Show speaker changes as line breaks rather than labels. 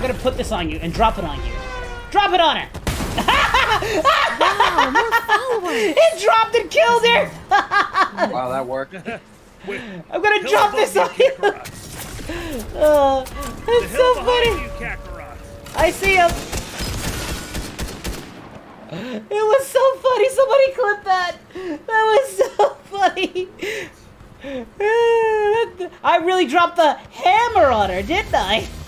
gonna put this on you and drop it on you. Drop it on her!
Wow, more followers!
It dropped and killed her!
Wow, that worked.
I'm gonna drop this on you! That's so funny! I see him! It was so funny! Somebody clip that! That was so funny! I really dropped the hammer on her, didn't I?